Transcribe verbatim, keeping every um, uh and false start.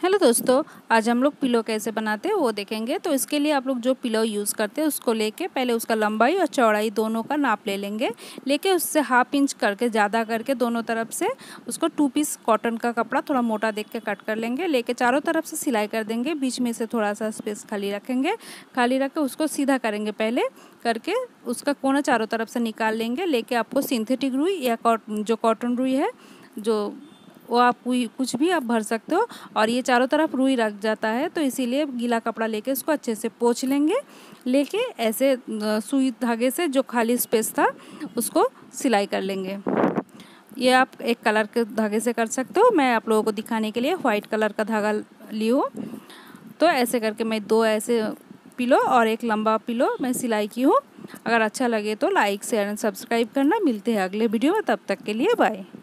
Hello दोस्तों, आज हम लोग पिलो कैसे बनाते हैं वो देखेंगे। तो इसके लिए आप लोग जो पिलो यूज़ करते हैं उसको लेके पहले उसका लंबाई और चौड़ाई दोनों का नाप ले लेंगे। लेके उससे हाफ इंच करके ज़्यादा करके दोनों तरफ से उसको टू पीस कॉटन का कपड़ा थोड़ा मोटा देख के कट कर लेंगे। लेके चारों तरफ से सिलाई कर देंगे, बीच में से थोड़ा सा स्पेस खाली रखेंगे। खाली रख के उसको सीधा करेंगे, पहले करके उसका कोना चारों तरफ से निकाल लेंगे। लेके आपको सिंथेटिक रुई या जो कॉटन रुई है जो वो आप कुछ भी आप भर सकते हो। और ये चारों तरफ रुई रख जाता है, तो इसीलिए गीला कपड़ा लेके इसको अच्छे से पोंछ लेंगे। लेके ऐसे सुई धागे से जो खाली स्पेस था उसको सिलाई कर लेंगे। ये आप एक कलर के धागे से कर सकते हो, मैं आप लोगों को दिखाने के लिए वाइट कलर का धागा ली हूँ। तो ऐसे करके मैं दो ऐसे पिलो और एक लंबा पिलो मैं सिलाई की हूँ। अगर अच्छा लगे तो लाइक शेयर एंड सब्सक्राइब करना। मिलते हैं अगले वीडियो में, तब तक के लिए बाय।